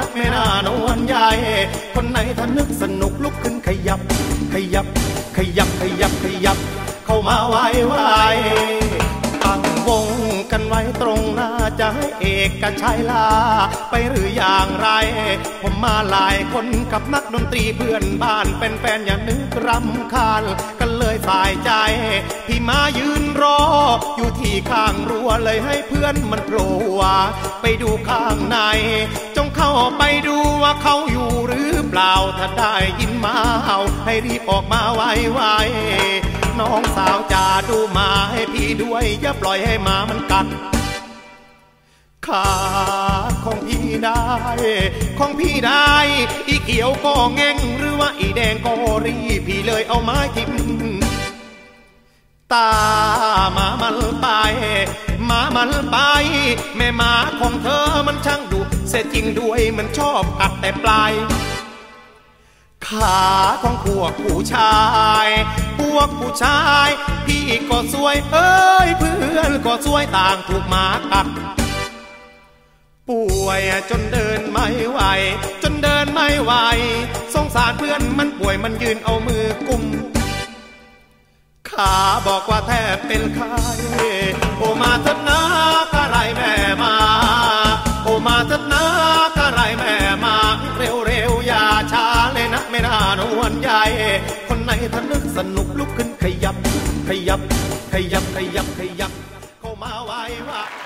ไม่น่านวลใหญ่คนไหนถ้านึกสนุกลุกขึ้นขยับขยับขยับขยับขยับเข้ามาไว้ตั้งวงกันไว้ตรงหน้าจะให้เอกชัยลาไปหรืออย่างไรผมมาหลายคนกับนักดนตรีเพื่อนบ้านเป็นแฟนอย่านึกรำคาญกันเลยสายใจพี่มายืนรออยู่ที่ข้างรั้วเลยให้เพื่อนมันโผล่ไปดูข้างในจงเข้าไปดูว่าเขาอยู่หรือเปล่าถ้าได้ยินมาเห่าให้รีบออกมาไวๆน้องสาวจ่าดูมาให้พี่ด้วยอย่าปล่อยให้หมามันกัดขาของพี่ได้ของพี่ได้อีเขียวก็แง่งหรือว่าอีแดงก็รีพี่เลยเอาไม้ทิ่มตาหมามันไปหมามันไปแม่หมาของเธอมันช่างดุเสียจริงด้วยมันชอบกัดแต่ปลายขาของพวกผู้ชายพี่ก็สวยเอ้ยเพื่อนก็สวยต่างถูกหมากัดป่วยจนเดินไม่ไหวสงสารเพื่อนมันป่วยมันยืนเอามือกุมขาบอกว่าแทบเป็นไข้โอมาเถิดนะกะไรแม่มาโอมาเถิดนะกะไรแม่มาเร็วอย่าช้าเลยนะไม่น่านวลใหญ่คนไหนถ้านึกสนุกลุกขึ้นขยับขยับขยับขยับขยับเข้ามาไว้